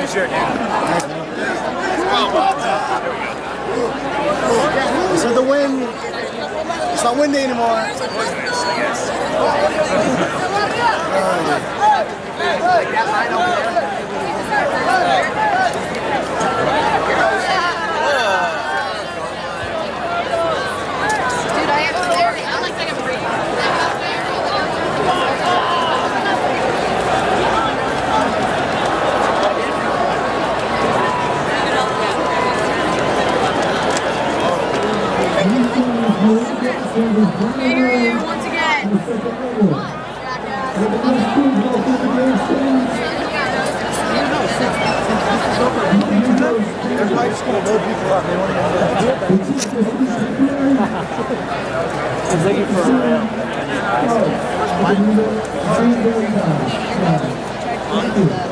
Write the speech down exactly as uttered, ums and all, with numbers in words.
Nice shirt, dude. So the wind, it's not windy anymore. It's poisonous, I guess. Dude, I have clarity. I like that I'm breathing. Here once again. They're probably just going to load people up. They want to get It's looking for a rail. Where's Mike?